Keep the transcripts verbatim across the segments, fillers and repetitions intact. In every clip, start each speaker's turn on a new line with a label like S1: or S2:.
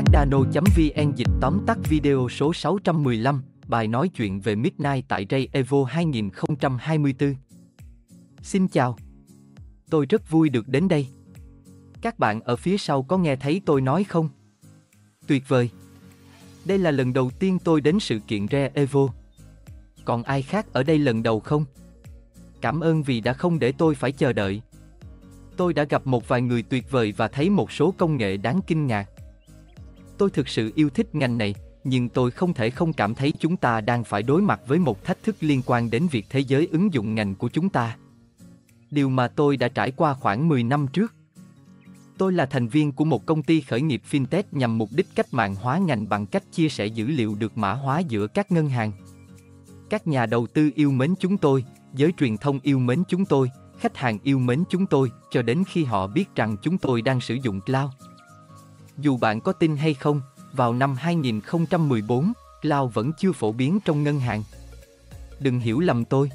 S1: Candano.vn dịch tóm tắt video số sáu trăm mười lăm, bài nói chuyện về Midnight tại Ray Evo hai không hai tư. Xin chào. Tôi rất vui được đến đây. Các bạn ở phía sau có nghe thấy tôi nói không? Tuyệt vời. Đây là lần đầu tiên tôi đến sự kiện Ray Evo. Còn ai khác ở đây lần đầu không? Cảm ơn vì đã không để tôi phải chờ đợi. Tôi đã gặp một vài người tuyệt vời và thấy một số công nghệ đáng kinh ngạc. Tôi thực sự yêu thích ngành này, nhưng tôi không thể không cảm thấy chúng ta đang phải đối mặt với một thách thức liên quan đến việc thế giới ứng dụng ngành của chúng ta. Điều mà tôi đã trải qua khoảng mười năm trước. Tôi là thành viên của một công ty khởi nghiệp fintech nhằm mục đích cách mạng hóa ngành bằng cách chia sẻ dữ liệu được mã hóa giữa các ngân hàng. Các nhà đầu tư yêu mến chúng tôi, giới truyền thông yêu mến chúng tôi, khách hàng yêu mến chúng tôi, cho đến khi họ biết rằng chúng tôi đang sử dụng cloud. Dù bạn có tin hay không, vào năm hai không một bốn, cloud vẫn chưa phổ biến trong ngân hàng. Đừng hiểu lầm tôi.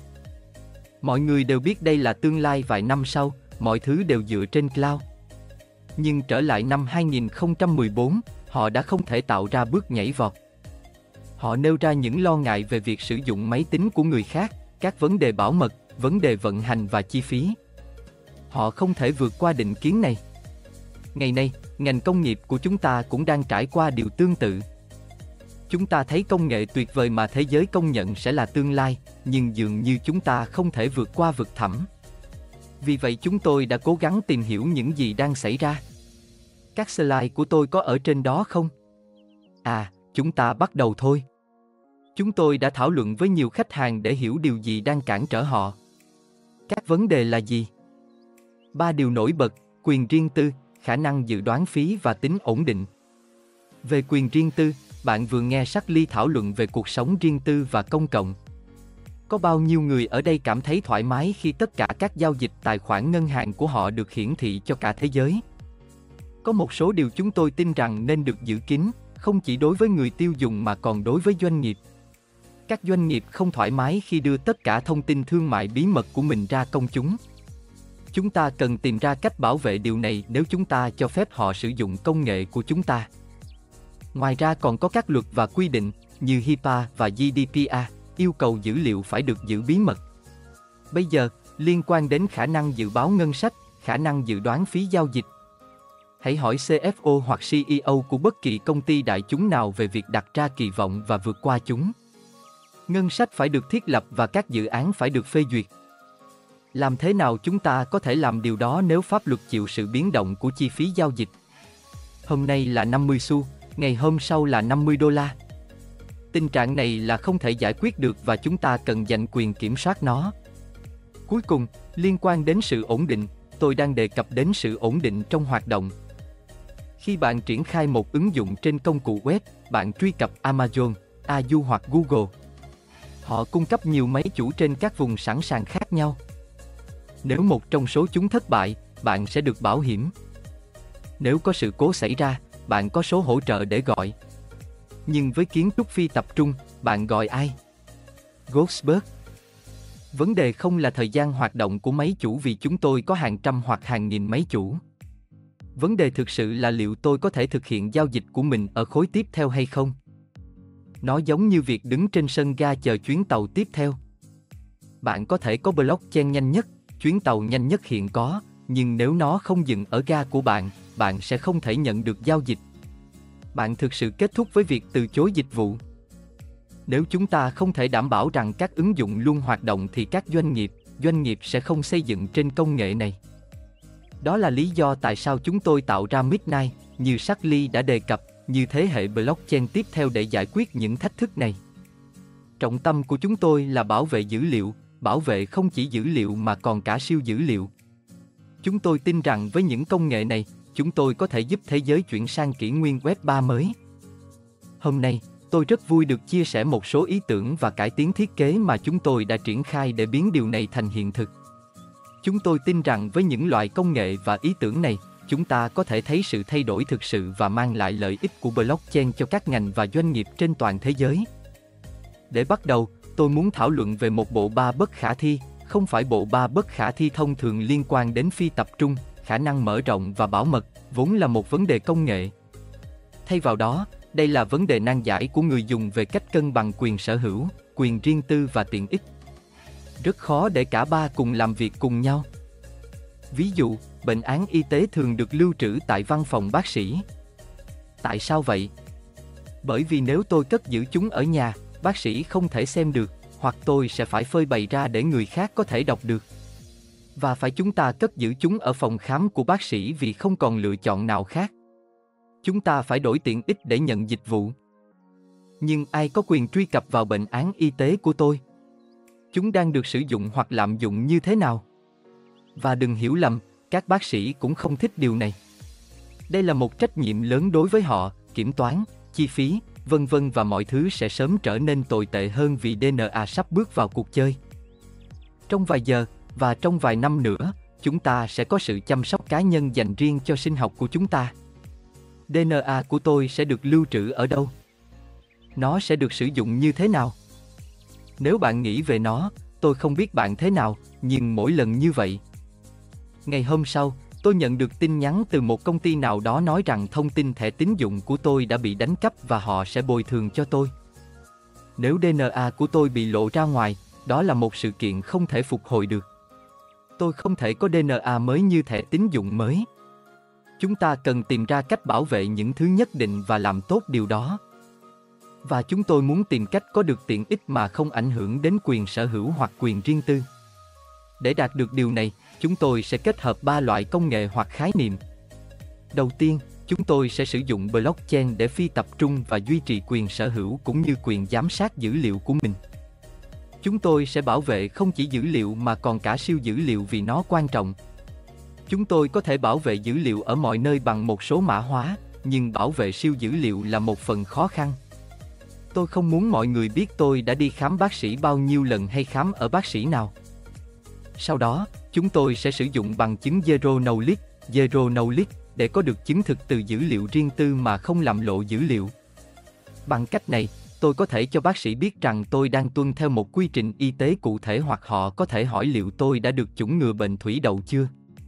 S1: Mọi người đều biết đây là tương lai vài năm sau, mọi thứ đều dựa trên cloud. Nhưng trở lại năm hai không một bốn, họ đã không thể tạo ra bước nhảy vọt. Họ nêu ra những lo ngại về việc sử dụng máy tính của người khác, các vấn đề bảo mật, vấn đề vận hành và chi phí. Họ không thể vượt qua định kiến này. Ngày nay, ngành công nghiệp của chúng ta cũng đang trải qua điều tương tự. Chúng ta thấy công nghệ tuyệt vời mà thế giới công nhận sẽ là tương lai, nhưng dường như chúng ta không thể vượt qua vực thẳm. Vì vậy chúng tôi đã cố gắng tìm hiểu những gì đang xảy ra. Các slide của tôi có ở trên đó không? À, chúng ta bắt đầu thôi. Chúng tôi đã thảo luận với nhiều khách hàng để hiểu điều gì đang cản trở họ. Các vấn đề là gì? Ba điều nổi bật: quyền riêng tư, khả năng dự đoán phí và tính ổn định. Về quyền riêng tư, bạn vừa nghe Charlie thảo luận về cuộc sống riêng tư và công cộng. Có bao nhiêu người ở đây cảm thấy thoải mái khi tất cả các giao dịch tài khoản ngân hàng của họ được hiển thị cho cả thế giới? Có một số điều chúng tôi tin rằng nên được giữ kín, không chỉ đối với người tiêu dùng mà còn đối với doanh nghiệp. Các doanh nghiệp không thoải mái khi đưa tất cả thông tin thương mại bí mật của mình ra công chúng. Chúng ta cần tìm ra cách bảo vệ điều này nếu chúng ta cho phép họ sử dụng công nghệ của chúng ta. Ngoài ra còn có các luật và quy định, như HIPAA và G D P R, yêu cầu dữ liệu phải được giữ bí mật. Bây giờ, liên quan đến khả năng dự báo ngân sách, khả năng dự đoán phí giao dịch. Hãy hỏi C F O hoặc C E O của bất kỳ công ty đại chúng nào về việc đặt ra kỳ vọng và vượt qua chúng. Ngân sách phải được thiết lập và các dự án phải được phê duyệt. Làm thế nào chúng ta có thể làm điều đó nếu pháp luật chịu sự biến động của chi phí giao dịch? Hôm nay là năm mươi xu, ngày hôm sau là năm mươi đô la. Tình trạng này là không thể giải quyết được và chúng ta cần giành quyền kiểm soát nó. Cuối cùng, liên quan đến sự ổn định, tôi đang đề cập đến sự ổn định trong hoạt động. Khi bạn triển khai một ứng dụng trên công cụ web, bạn truy cập Amazon, Azure hoặc Google. Họ cung cấp nhiều máy chủ trên các vùng sẵn sàng khác nhau. Nếu một trong số chúng thất bại, bạn sẽ được bảo hiểm. Nếu có sự cố xảy ra, bạn có số hỗ trợ để gọi. Nhưng với kiến trúc phi tập trung, bạn gọi ai? Ghostbird. Vấn đề không là thời gian hoạt động của máy chủ vì chúng tôi có hàng trăm hoặc hàng nghìn máy chủ. Vấn đề thực sự là liệu tôi có thể thực hiện giao dịch của mình ở khối tiếp theo hay không? Nó giống như việc đứng trên sân ga chờ chuyến tàu tiếp theo. Bạn có thể có blockchain nhanh nhất, chuyến tàu nhanh nhất hiện có, nhưng nếu nó không dừng ở ga của bạn, bạn sẽ không thể nhận được giao dịch. Bạn thực sự kết thúc với việc từ chối dịch vụ. Nếu chúng ta không thể đảm bảo rằng các ứng dụng luôn hoạt động thì các doanh nghiệp, doanh nghiệp sẽ không xây dựng trên công nghệ này. Đó là lý do tại sao chúng tôi tạo ra Midnight, như Charlie đã đề cập, như thế hệ blockchain tiếp theo để giải quyết những thách thức này. Trọng tâm của chúng tôi là bảo vệ dữ liệu, bảo vệ không chỉ dữ liệu mà còn cả siêu dữ liệu. Chúng tôi tin rằng với những công nghệ này, chúng tôi có thể giúp thế giới chuyển sang kỷ nguyên Web ba mới. Hôm nay, tôi rất vui được chia sẻ một số ý tưởng và cải tiến thiết kế mà chúng tôi đã triển khai để biến điều này thành hiện thực. Chúng tôi tin rằng với những loại công nghệ và ý tưởng này, chúng ta có thể thấy sự thay đổi thực sự và mang lại lợi ích của blockchain cho các ngành và doanh nghiệp trên toàn thế giới. Để bắt đầu, tôi muốn thảo luận về một bộ ba bất khả thi, không phải bộ ba bất khả thi thông thường liên quan đến phi tập trung, khả năng mở rộng và bảo mật, vốn là một vấn đề công nghệ. Thay vào đó, đây là vấn đề nan giải của người dùng về cách cân bằng quyền sở hữu, quyền riêng tư và tiện ích. Rất khó để cả ba cùng làm việc cùng nhau. Ví dụ, bệnh án y tế thường được lưu trữ tại văn phòng bác sĩ. Tại sao vậy? Bởi vì nếu tôi cất giữ chúng ở nhà, bác sĩ không thể xem được, hoặc tôi sẽ phải phơi bày ra để người khác có thể đọc được. Và phải chúng ta cất giữ chúng ở phòng khám của bác sĩ vì không còn lựa chọn nào khác. Chúng ta phải đổi tiện ích để nhận dịch vụ. Nhưng ai có quyền truy cập vào bệnh án y tế của tôi? Chúng đang được sử dụng hoặc lạm dụng như thế nào? Và đừng hiểu lầm, các bác sĩ cũng không thích điều này. Đây là một trách nhiệm lớn đối với họ, kiểm toán, chi phí, vân vân và mọi thứ sẽ sớm trở nên tồi tệ hơn vì đê en a sắp bước vào cuộc chơi. Trong vài giờ, và trong vài năm nữa, chúng ta sẽ có sự chăm sóc cá nhân dành riêng cho sinh học của chúng ta. đê en a của tôi sẽ được lưu trữ ở đâu? Nó sẽ được sử dụng như thế nào? Nếu bạn nghĩ về nó, tôi không biết bạn thế nào, nhưng mỗi lần như vậy. Ngày hôm sau, tôi nhận được tin nhắn từ một công ty nào đó nói rằng thông tin thẻ tín dụng của tôi đã bị đánh cắp và họ sẽ bồi thường cho tôi. Nếu đê en a của tôi bị lộ ra ngoài, đó là một sự kiện không thể phục hồi được. Tôi không thể có đê en a mới như thẻ tín dụng mới. Chúng ta cần tìm ra cách bảo vệ những thứ nhất định và làm tốt điều đó. Và chúng tôi muốn tìm cách có được tiện ích mà không ảnh hưởng đến quyền sở hữu hoặc quyền riêng tư. Để đạt được điều này, chúng tôi sẽ kết hợp ba loại công nghệ hoặc khái niệm. Đầu tiên, chúng tôi sẽ sử dụng blockchain để phi tập trung và duy trì quyền sở hữu cũng như quyền giám sát dữ liệu của mình. Chúng tôi sẽ bảo vệ không chỉ dữ liệu mà còn cả siêu dữ liệu vì nó quan trọng. Chúng tôi có thể bảo vệ dữ liệu ở mọi nơi bằng một số mã hóa, nhưng bảo vệ siêu dữ liệu là một phần khó khăn. Tôi không muốn mọi người biết tôi đã đi khám bác sĩ bao nhiêu lần hay khám ở bác sĩ nào. Sau đó, chúng tôi sẽ sử dụng bằng chứng Zero Knowledge, Zero Knowledge để có được chứng thực từ dữ liệu riêng tư mà không làm lộ dữ liệu. Bằng cách này, tôi có thể cho bác sĩ biết rằng tôi đang tuân theo một quy trình y tế cụ thể hoặc họ có thể hỏi liệu tôi đã được chủng ngừa bệnh thủy đậu chưa.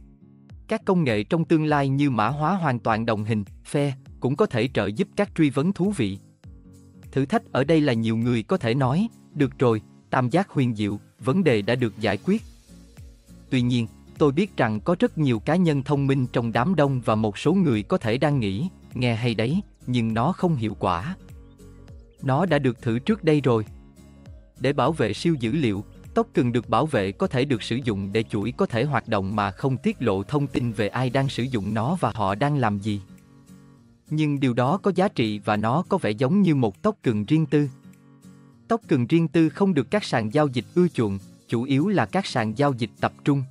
S1: Các công nghệ trong tương lai như mã hóa hoàn toàn đồng hình, phe, cũng có thể trợ giúp các truy vấn thú vị. Thử thách ở đây là nhiều người có thể nói, được rồi, tam giác huyền diệu, vấn đề đã được giải quyết. Tuy nhiên, tôi biết rằng có rất nhiều cá nhân thông minh trong đám đông và một số người có thể đang nghĩ, nghe hay đấy, nhưng nó không hiệu quả. Nó đã được thử trước đây rồi. Để bảo vệ siêu dữ liệu, token được bảo vệ có thể được sử dụng để chuỗi có thể hoạt động mà không tiết lộ thông tin về ai đang sử dụng nó và họ đang làm gì. Nhưng điều đó có giá trị và nó có vẻ giống như một token riêng tư. Token riêng tư không được các sàn giao dịch ưa chuộng, chủ yếu là các sàn giao dịch tập trung.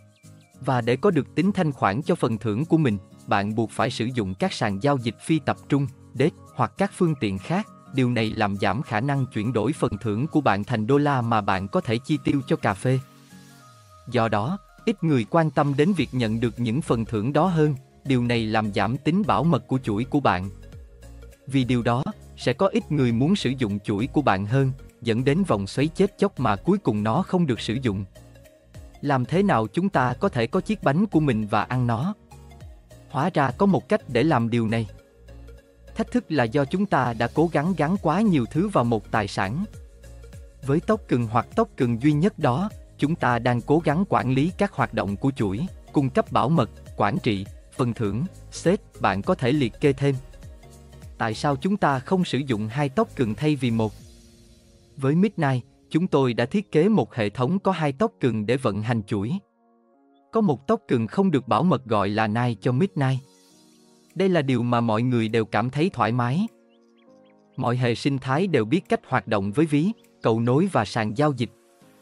S1: Và để có được tính thanh khoản cho phần thưởng của mình, bạn buộc phải sử dụng các sàn giao dịch phi tập trung, đê e xê hoặc các phương tiện khác. Điều này làm giảm khả năng chuyển đổi phần thưởng của bạn thành đô la mà bạn có thể chi tiêu cho cà phê. Do đó, ít người quan tâm đến việc nhận được những phần thưởng đó hơn, điều này làm giảm tính bảo mật của chuỗi của bạn. Vì điều đó, sẽ có ít người muốn sử dụng chuỗi của bạn hơn, dẫn đến vòng xoáy chết chóc mà cuối cùng nó không được sử dụng. Làm thế nào chúng ta có thể có chiếc bánh của mình và ăn nó? Hóa ra có một cách để làm điều này. Thách thức là do chúng ta đã cố gắng gắn quá nhiều thứ vào một tài sản. Với token hoặc token duy nhất đó, chúng ta đang cố gắng quản lý các hoạt động của chuỗi, cung cấp bảo mật, quản trị, phần thưởng, sét, bạn có thể liệt kê thêm. Tại sao chúng ta không sử dụng hai token thay vì một? Với Midnight, chúng tôi đã thiết kế một hệ thống có hai token để vận hành chuỗi. Có một token không được bảo mật gọi là Night cho Midnight. Đây là điều mà mọi người đều cảm thấy thoải mái. Mọi hệ sinh thái đều biết cách hoạt động với ví, cầu nối và sàn giao dịch.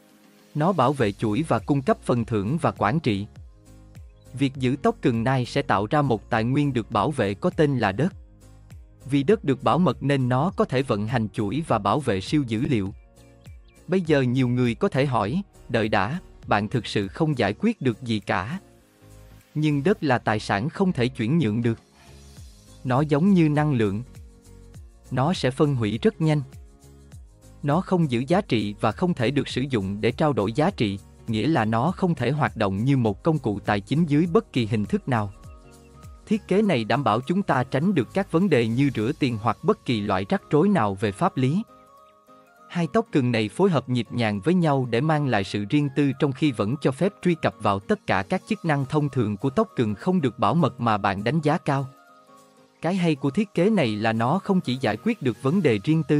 S1: Nó bảo vệ chuỗi và cung cấp phần thưởng và quản trị. Việc giữ token Night sẽ tạo ra một tài nguyên được bảo vệ có tên là đất. Vì đất được bảo mật nên nó có thể vận hành chuỗi và bảo vệ siêu dữ liệu. Bây giờ nhiều người có thể hỏi, đợi đã, bạn thực sự không giải quyết được gì cả. Nhưng đất là tài sản không thể chuyển nhượng được. Nó giống như năng lượng. Nó sẽ phân hủy rất nhanh. Nó không giữ giá trị và không thể được sử dụng để trao đổi giá trị, nghĩa là nó không thể hoạt động như một công cụ tài chính dưới bất kỳ hình thức nào. Thiết kế này đảm bảo chúng ta tránh được các vấn đề như rửa tiền hoặc bất kỳ loại rắc rối nào về pháp lý. Hai token này phối hợp nhịp nhàng với nhau để mang lại sự riêng tư trong khi vẫn cho phép truy cập vào tất cả các chức năng thông thường của token không được bảo mật mà bạn đánh giá cao. Cái hay của thiết kế này là nó không chỉ giải quyết được vấn đề riêng tư.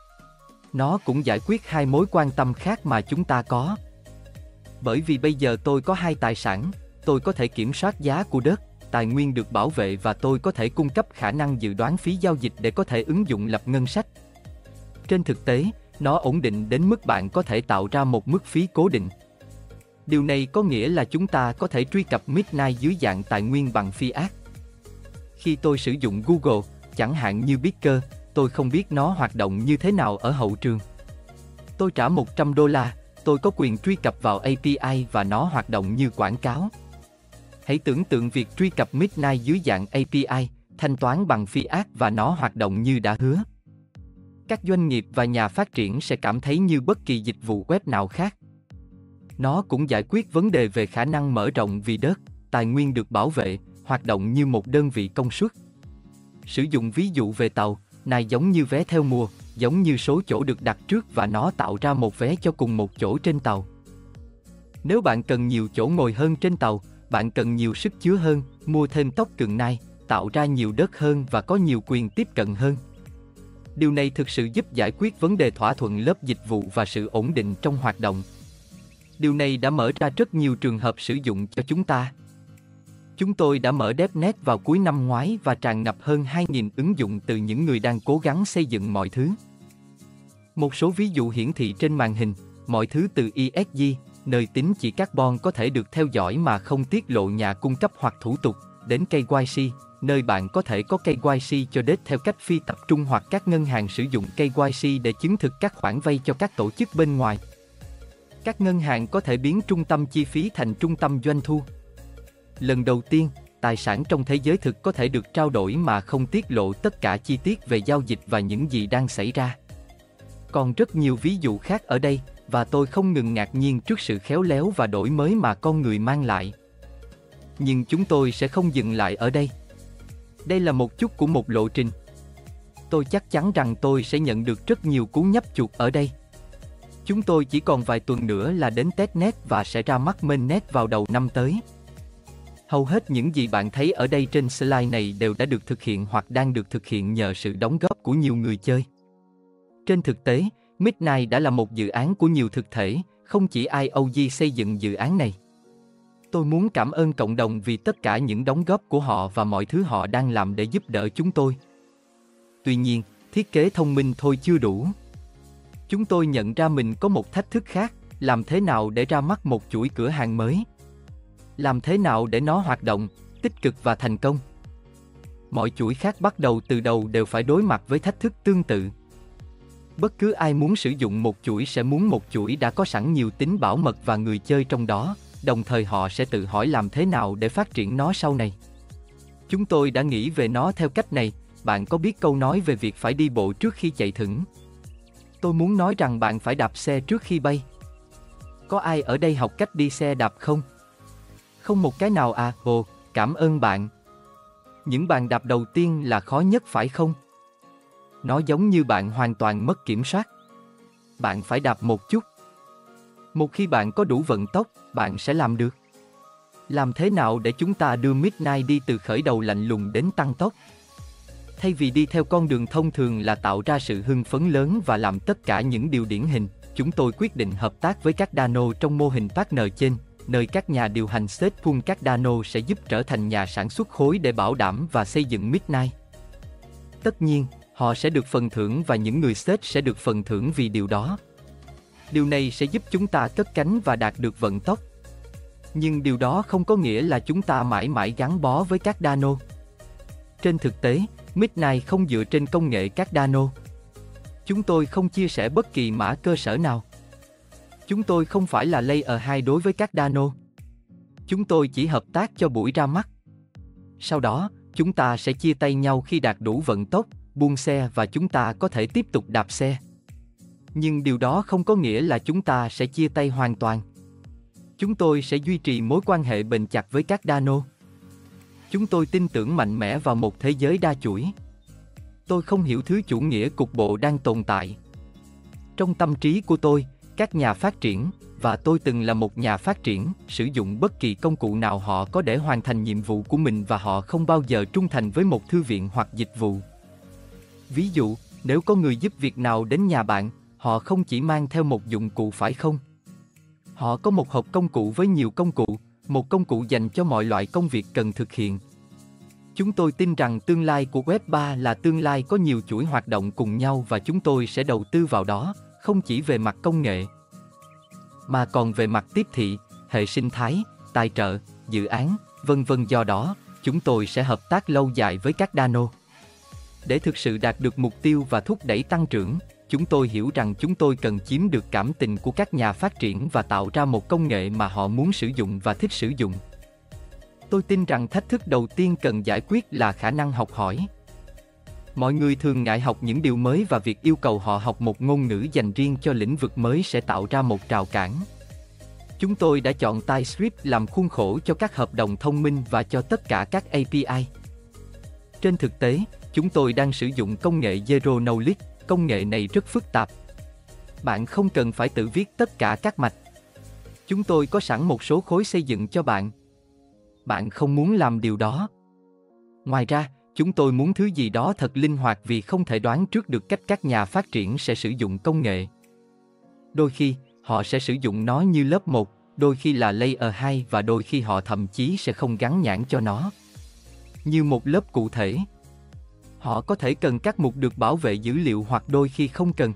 S1: Nó cũng giải quyết hai mối quan tâm khác mà chúng ta có. Bởi vì bây giờ tôi có hai tài sản, tôi có thể kiểm soát giá của đất, tài nguyên được bảo vệ và tôi có thể cung cấp khả năng dự đoán phí giao dịch để có thể ứng dụng lập ngân sách. Trên thực tế, nó ổn định đến mức bạn có thể tạo ra một mức phí cố định. Điều này có nghĩa là chúng ta có thể truy cập Midnight dưới dạng tài nguyên bằng fiat. Khi tôi sử dụng Google, chẳng hạn như Picker, tôi không biết nó hoạt động như thế nào ở hậu trường. Tôi trả một trăm đô la, tôi có quyền truy cập vào a pê i và nó hoạt động như quảng cáo. Hãy tưởng tượng việc truy cập Midnight dưới dạng a pê i, thanh toán bằng fiat và nó hoạt động như đã hứa. Các doanh nghiệp và nhà phát triển sẽ cảm thấy như bất kỳ dịch vụ web nào khác. Nó cũng giải quyết vấn đề về khả năng mở rộng vì đất, tài nguyên được bảo vệ, hoạt động như một đơn vị công suất. Sử dụng ví dụ về tàu, này giống như vé theo mùa, giống như số chỗ được đặt trước và nó tạo ra một vé cho cùng một chỗ trên tàu. Nếu bạn cần nhiều chỗ ngồi hơn trên tàu, bạn cần nhiều sức chứa hơn, mua thêm token này, tạo ra nhiều đất hơn và có nhiều quyền tiếp cận hơn. Điều này thực sự giúp giải quyết vấn đề thỏa thuận lớp dịch vụ và sự ổn định trong hoạt động. Điều này đã mở ra rất nhiều trường hợp sử dụng cho chúng ta. Chúng tôi đã mở DevNet vào cuối năm ngoái và tràn ngập hơn hai nghìn ứng dụng từ những người đang cố gắng xây dựng mọi thứ. Một số ví dụ hiển thị trên màn hình, mọi thứ từ e ét giê, nơi tín chỉ carbon có thể được theo dõi mà không tiết lộ nhà cung cấp hoặc thủ tục, đến ca i xê, nơi bạn có thể có ca i xê cho đết theo cách phi tập trung hoặc các ngân hàng sử dụng ca i xê để chứng thực các khoản vay cho các tổ chức bên ngoài. Các ngân hàng có thể biến trung tâm chi phí thành trung tâm doanh thu. Lần đầu tiên, tài sản trong thế giới thực có thể được trao đổi mà không tiết lộ tất cả chi tiết về giao dịch và những gì đang xảy ra. Còn rất nhiều ví dụ khác ở đây, và tôi không ngừng ngạc nhiên trước sự khéo léo và đổi mới mà con người mang lại. Nhưng chúng tôi sẽ không dừng lại ở đây. Đây là một chút của một lộ trình. Tôi chắc chắn rằng tôi sẽ nhận được rất nhiều cú nhấp chuột ở đây. Chúng tôi chỉ còn vài tuần nữa là đến testnet và sẽ ra mắt mainnet vào đầu năm tới. Hầu hết những gì bạn thấy ở đây trên slide này đều đã được thực hiện hoặc đang được thực hiện nhờ sự đóng góp của nhiều người chơi. Trên thực tế, Midnight đã là một dự án của nhiều thực thể, không chỉ i o giê xây dựng dự án này. Tôi muốn cảm ơn cộng đồng vì tất cả những đóng góp của họ và mọi thứ họ đang làm để giúp đỡ chúng tôi. Tuy nhiên, thiết kế thông minh thôi chưa đủ. Chúng tôi nhận ra mình có một thách thức khác, làm thế nào để ra mắt một chuỗi cửa hàng mới? Làm thế nào để nó hoạt động, tích cực và thành công? Mọi chuỗi khác bắt đầu từ đầu đều phải đối mặt với thách thức tương tự. Bất cứ ai muốn sử dụng một chuỗi sẽ muốn một chuỗi đã có sẵn nhiều tính bảo mật và người chơi trong đó, đồng thời họ sẽ tự hỏi làm thế nào để phát triển nó sau này. Chúng tôi đã nghĩ về nó theo cách này, bạn có biết câu nói về việc phải đi bộ trước khi chạy thửng? Tôi muốn nói rằng bạn phải đạp xe trước khi bay. Có ai ở đây học cách đi xe đạp không? Không một cái nào à, ồ, cảm ơn bạn. Những bàn đạp đầu tiên là khó nhất phải không? Nó giống như bạn hoàn toàn mất kiểm soát. Bạn phải đạp một chút. Một khi bạn có đủ vận tốc, bạn sẽ làm được. Làm thế nào để chúng ta đưa Midnight đi từ khởi đầu lạnh lùng đến tăng tốc? Thay vì đi theo con đường thông thường là tạo ra sự hưng phấn lớn và làm tất cả những điều điển hình, chúng tôi quyết định hợp tác với Cardano trong mô hình partner trên, nơi các nhà điều hành seed pool Cardano sẽ giúp trở thành nhà sản xuất khối để bảo đảm và xây dựng Midnight. Tất nhiên, họ sẽ được phần thưởng và những người seed sẽ được phần thưởng vì điều đó. Điều này sẽ giúp chúng ta cất cánh và đạt được vận tốc. Nhưng điều đó không có nghĩa là chúng ta mãi mãi gắn bó với Cardano. Trên thực tế, Midnight không dựa trên công nghệ Cardano. Chúng tôi không chia sẻ bất kỳ mã cơ sở nào. Chúng tôi không phải là Layer hai đối với Cardano. Chúng tôi chỉ hợp tác cho buổi ra mắt. Sau đó, chúng ta sẽ chia tay nhau khi đạt đủ vận tốc, buông xe và chúng ta có thể tiếp tục đạp xe. Nhưng điều đó không có nghĩa là chúng ta sẽ chia tay hoàn toàn. Chúng tôi sẽ duy trì mối quan hệ bền chặt với Cardano. Chúng tôi tin tưởng mạnh mẽ vào một thế giới đa chuỗi. Tôi không hiểu thứ chủ nghĩa cục bộ đang tồn tại. Trong tâm trí của tôi, các nhà phát triển, và tôi từng là một nhà phát triển, sử dụng bất kỳ công cụ nào họ có để hoàn thành nhiệm vụ của mình và họ không bao giờ trung thành với một thư viện hoặc dịch vụ. Ví dụ, nếu có người giúp việc nào đến nhà bạn, họ không chỉ mang theo một dụng cụ phải không? Họ có một hộp công cụ với nhiều công cụ, một công cụ dành cho mọi loại công việc cần thực hiện. Chúng tôi tin rằng tương lai của Web ba là tương lai có nhiều chuỗi hoạt động cùng nhau và chúng tôi sẽ đầu tư vào đó, không chỉ về mặt công nghệ, mà còn về mặt tiếp thị, hệ sinh thái, tài trợ, dự án, vân vân. Do đó, chúng tôi sẽ hợp tác lâu dài với các Cardano. Để thực sự đạt được mục tiêu và thúc đẩy tăng trưởng, chúng tôi hiểu rằng chúng tôi cần chiếm được cảm tình của các nhà phát triển và tạo ra một công nghệ mà họ muốn sử dụng và thích sử dụng. Tôi tin rằng thách thức đầu tiên cần giải quyết là khả năng học hỏi. Mọi người thường ngại học những điều mới và việc yêu cầu họ học một ngôn ngữ dành riêng cho lĩnh vực mới sẽ tạo ra một rào cản. Chúng tôi đã chọn TypeScript làm khuôn khổ cho các hợp đồng thông minh và cho tất cả các a pê i. Trên thực tế, chúng tôi đang sử dụng công nghệ Zero Knowledge. Công nghệ này rất phức tạp. Bạn không cần phải tự viết tất cả các mạch. Chúng tôi có sẵn một số khối xây dựng cho bạn. Bạn không muốn làm điều đó. Ngoài ra, chúng tôi muốn thứ gì đó thật linh hoạt vì không thể đoán trước được cách các nhà phát triển sẽ sử dụng công nghệ. Đôi khi, họ sẽ sử dụng nó như lớp một, đôi khi là layer hai và đôi khi họ thậm chí sẽ không gắn nhãn cho nó như một lớp cụ thể. Họ có thể cần các mục được bảo vệ dữ liệu hoặc đôi khi không cần.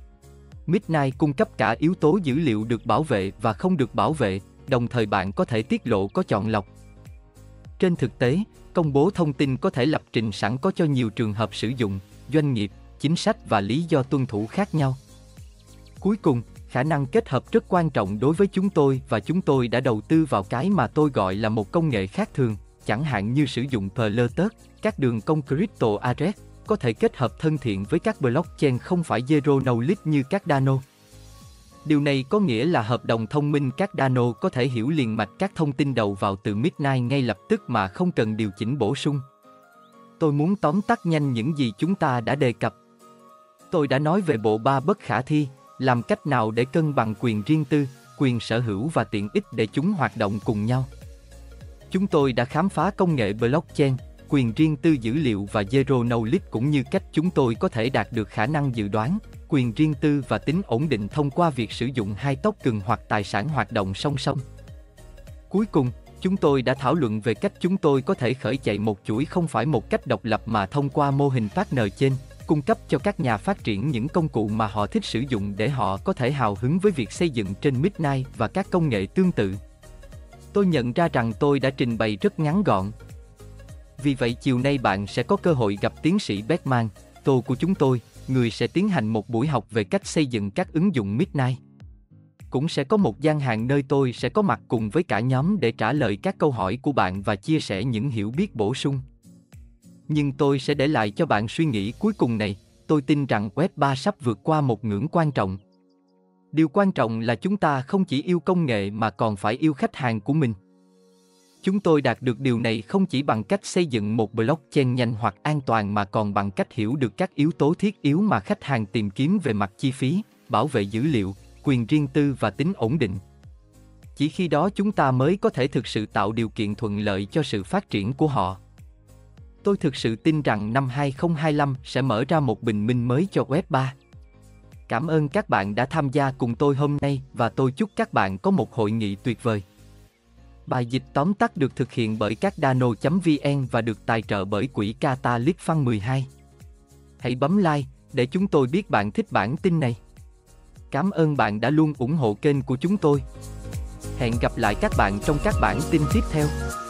S1: Midnight cung cấp cả yếu tố dữ liệu được bảo vệ và không được bảo vệ, đồng thời bạn có thể tiết lộ có chọn lọc. Trên thực tế, công bố thông tin có thể lập trình sẵn có cho nhiều trường hợp sử dụng, doanh nghiệp, chính sách và lý do tuân thủ khác nhau. Cuối cùng, khả năng kết hợp rất quan trọng đối với chúng tôi và chúng tôi đã đầu tư vào cái mà tôi gọi là một công nghệ khác thường, chẳng hạn như sử dụng Bluetooth, các đường cong Crypto Address, có thể kết hợp thân thiện với các blockchain không phải Zero Knowledge như các Cardano. Điều này có nghĩa là hợp đồng thông minh các Cardano có thể hiểu liền mạch các thông tin đầu vào từ Midnight ngay lập tức mà không cần điều chỉnh bổ sung. Tôi muốn tóm tắt nhanh những gì chúng ta đã đề cập. Tôi đã nói về bộ ba bất khả thi, làm cách nào để cân bằng quyền riêng tư, quyền sở hữu và tiện ích để chúng hoạt động cùng nhau. Chúng tôi đã khám phá công nghệ blockchain, quyền riêng tư dữ liệu và Zero Knowledge cũng như cách chúng tôi có thể đạt được khả năng dự đoán, quyền riêng tư và tính ổn định thông qua việc sử dụng hai token hoặc tài sản hoạt động song song. Cuối cùng, chúng tôi đã thảo luận về cách chúng tôi có thể khởi chạy một chuỗi không phải một cách độc lập mà thông qua mô hình partner trên, cung cấp cho các nhà phát triển những công cụ mà họ thích sử dụng để họ có thể hào hứng với việc xây dựng trên Midnight và các công nghệ tương tự. Tôi nhận ra rằng tôi đã trình bày rất ngắn gọn. Vì vậy chiều nay bạn sẽ có cơ hội gặp tiến sĩ Beckman, tô của chúng tôi, người sẽ tiến hành một buổi học về cách xây dựng các ứng dụng Midnight. Cũng sẽ có một gian hàng nơi tôi sẽ có mặt cùng với cả nhóm để trả lời các câu hỏi của bạn và chia sẻ những hiểu biết bổ sung. Nhưng tôi sẽ để lại cho bạn suy nghĩ cuối cùng này, tôi tin rằng Web ba sắp vượt qua một ngưỡng quan trọng. Điều quan trọng là chúng ta không chỉ yêu công nghệ mà còn phải yêu khách hàng của mình. Chúng tôi đạt được điều này không chỉ bằng cách xây dựng một blockchain nhanh hoặc an toàn mà còn bằng cách hiểu được các yếu tố thiết yếu mà khách hàng tìm kiếm về mặt chi phí, bảo vệ dữ liệu, quyền riêng tư và tính ổn định. Chỉ khi đó chúng ta mới có thể thực sự tạo điều kiện thuận lợi cho sự phát triển của họ. Tôi thực sự tin rằng năm hai không hai lăm sẽ mở ra một bình minh mới cho Web ba. Cảm ơn các bạn đã tham gia cùng tôi hôm nay và tôi chúc các bạn có một hội nghị tuyệt vời. Bài dịch tóm tắt được thực hiện bởi các Cardano chấm vn và được tài trợ bởi quỹ Catalyst Fund mười hai. Hãy bấm like để chúng tôi biết bạn thích bản tin này. Cảm ơn bạn đã luôn ủng hộ kênh của chúng tôi. Hẹn gặp lại các bạn trong các bản tin tiếp theo.